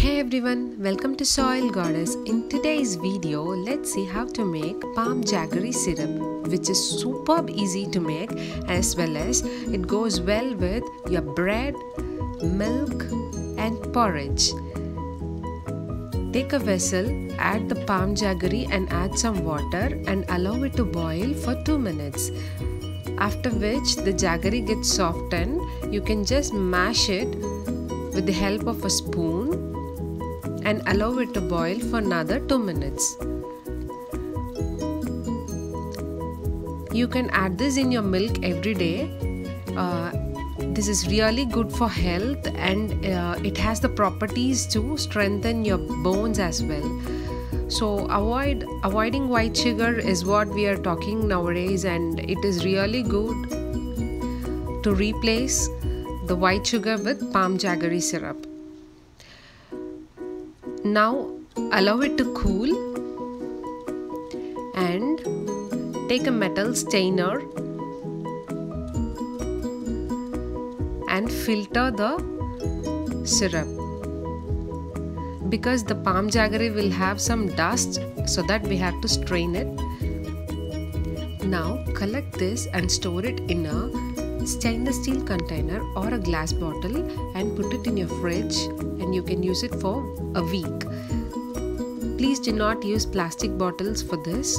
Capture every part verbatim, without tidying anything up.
Hey everyone, welcome to Soil Goddess. In today's video, let's see how to make palm jaggery syrup, which is superb easy to make, as well as it goes well with your bread, milk and porridge. Take a vessel, add the palm jaggery and add some water and allow it to boil for two minutes. After which the jaggery gets softened, you can just mash it with the help of a spoon and allow it to boil for another two minutes. You can add this in your milk every day. Uh, this is really good for health, and uh, it has the properties to strengthen your bones as well. So avoid avoiding white sugar is what we are talking nowadays, and it is really good to replace the white sugar with palm jaggery syrup. Now allow it to cool and take a metal strainer and filter the syrup, because the palm jaggery will have some dust, so that we have to strain it. Now collect this and store it in a stainless steel container or a glass bottle and put it in your fridge, and you can use it for a week. Please do not use plastic bottles for this.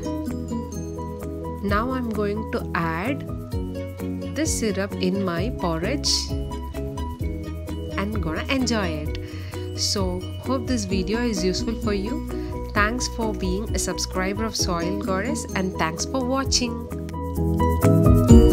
Now I'm going to add this syrup in my porridge and gonna enjoy it. So hope this video is useful for you. Thanks for being a subscriber of Soil Goddess, and thanks for watching.